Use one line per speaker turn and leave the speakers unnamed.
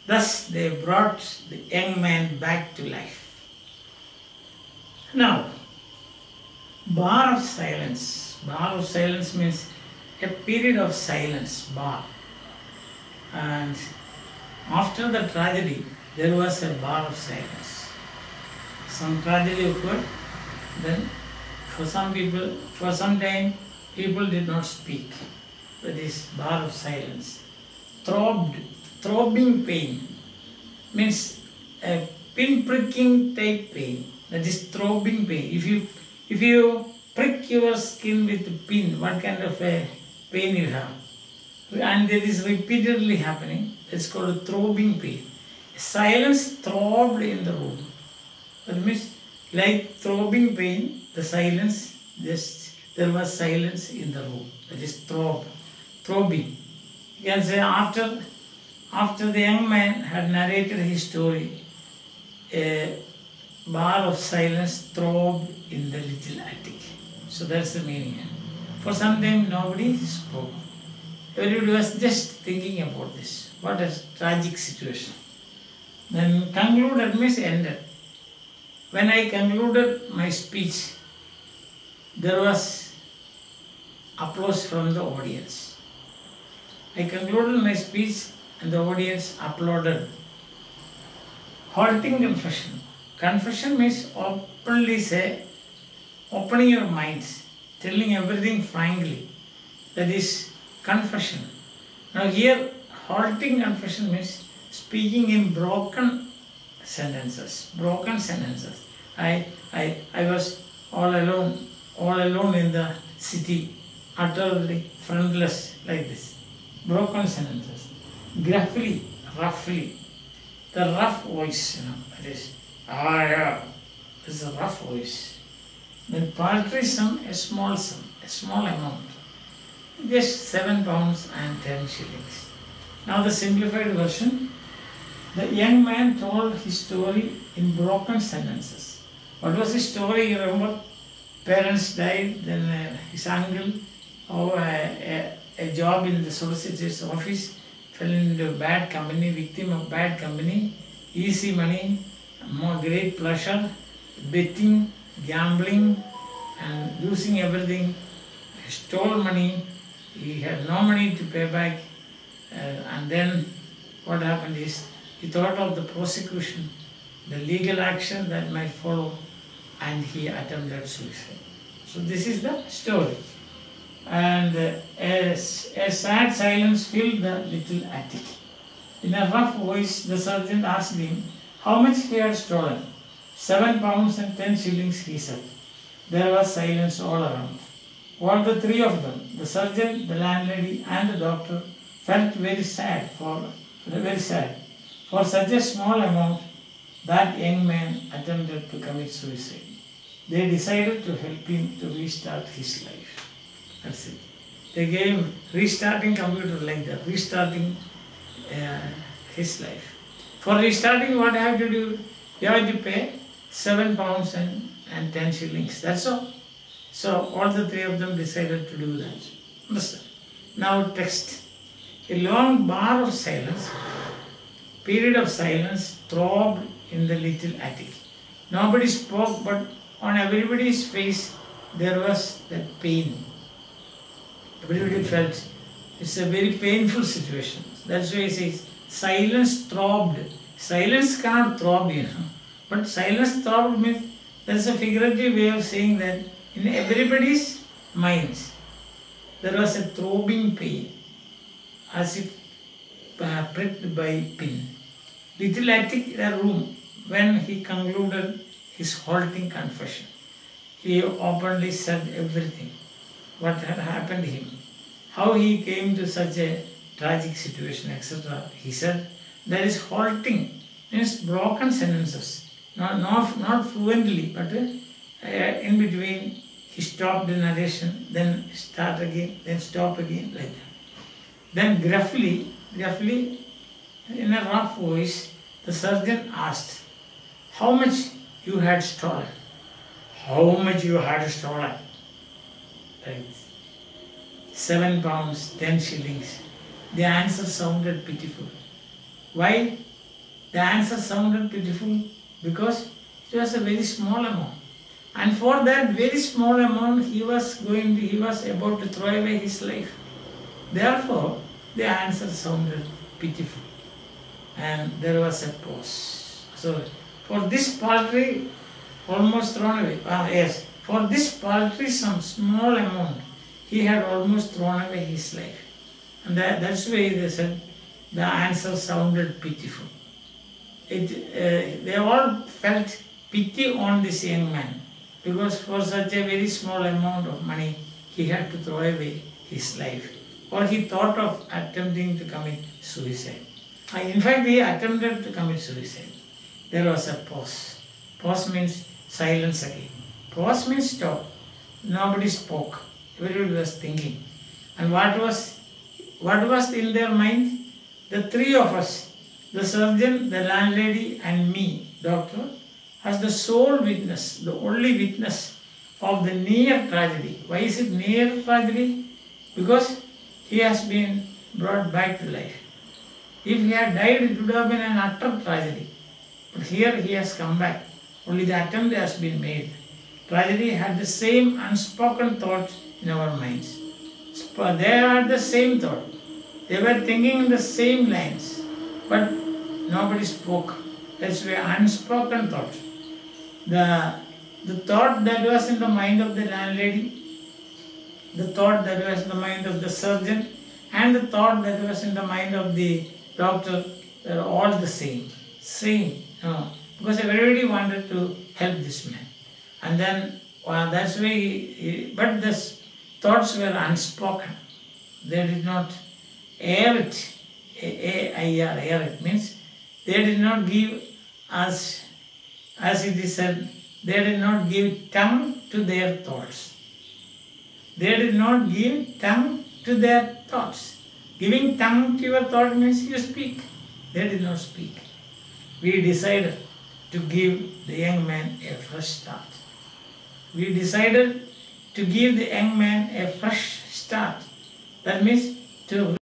Thus they brought the young man back to life. Now, bar of silence. Bar of silence means a period of silence, bar. And after the tragedy, there was a bar of silence. Some tragedy occurred, then for some people, for some time, people did not speak. That is bar of silence. Throbbing pain means a pin-pricking type pain. That is throbbing pain. If you prick your skin with a pin, what kind of a pain you have? And it is repeatedly happening. It's called a throbbing pain. Silence throbbed in the room. That means like throbbing pain, the silence, there was silence in the room. That is throbbing. You can say after the young man had narrated his story, a bar of silence throbbed in the little attic. So that's the meaning. For some time nobody spoke. Everybody was just thinking about this. What a tragic situation. Then concluded means ended. When I concluded my speech, there was applause from the audience. I concluded my speech and the audience applauded. Halting confession. Confession means openly say, opening your minds, telling everything frankly. That is confession. Now here, halting confession means speaking in broken sentences. Broken sentences. I was all alone in the city, utterly friendless, like this. Broken sentences. Gruffly, roughly. The rough voice, that is, yeah, it's a rough voice. Then paltry sum, a small amount. Just 7 pounds and 10 shillings. Now the simplified version. The young man told his story in broken sentences. What was his story? You remember? Parents died, then his uncle, a job in the solicitor's office, fell into bad company, victim of bad company, easy money, more great pleasure, betting, gambling, and losing everything. He stole money, he had no money to pay back, and then what happened is he thought of the prosecution, the legal action that might follow, and he attempted suicide. So this is the story. And a sad silence filled the little attic. In a rough voice, the sergeant asked him how much he had stolen. 7 pounds and 10 shillings, he said. There was silence all around. All the three of them, the sergeant, the landlady, and the doctor, felt very sad for such a small amount. That young man attempted to commit suicide. They decided to help him to restart his life. That's it. They gave restarting computer like that, restarting his life. For restarting, what I have to do? You have to pay 7 pounds and 10 shillings. That's all. So all the three of them decided to do that. Understand? Now text. A long bar of silence, period of silence, throbbed in the little attic. Nobody spoke, but on everybody's face there was that pain. Everybody felt it's a very painful situation. That's why he says silence throbbed. Silence cannot throb, but silence throbbed means that's a figurative way of saying that in everybody's minds there was a throbbing pain, as if pricked by pin. Little attic, a room. When he concluded his halting confession, he openly said everything, what had happened to him, how he came to such a tragic situation, etc. He said there is halting, means broken sentences, not fluently, but in between he stopped the narration, then start again, then stop again, like that. Then gruffly, in a rough voice, the surgeon asked, how much you had stolen? How much you had stolen? Right. 7 pounds, 10 shillings. The answer sounded pitiful. Why? The answer sounded pitiful because it was a very small amount. And for that very small amount, he was about to throw away his life. Therefore, the answer sounded pitiful. And there was a pause. So, for this paltry, almost thrown away. Yes, for this paltry, some small amount, he had almost thrown away his life. And that's why they said the answer sounded pitiful. They all felt pity on this young man because for such a very small amount of money, he had to throw away his life. Or he thought of attempting to commit suicide. In fact, he attempted to commit suicide. There was a pause. Pause means silence again. Pause means stop. Nobody spoke. Everybody was thinking. And what was in their mind? The three of us, the surgeon, the landlady and me, doctor, as the sole witness, the only witness of the near tragedy. Why is it near tragedy? Because he has been brought back to life. If he had died, it would have been an utter tragedy. But here he has come back. Only the attempt has been made. Tragedy had the same unspoken thought in our minds. They had the same thought. They were thinking in the same lines. But nobody spoke. That's why unspoken thought. The thought that was in the mind of the landlady, the thought that was in the mind of the surgeon, and the thought that was in the mind of the doctor were all the same. Because everybody wanted to help this man. And then that's why, but the thoughts were unspoken. They did not air it. A-I-R, air it means they did not give as it is said, they did not give tongue to their thoughts. They did not give tongue to their thoughts. Giving tongue to your thought means you speak. They did not speak. We decided to give the young man a fresh start. We decided to give the young man a fresh start. That means to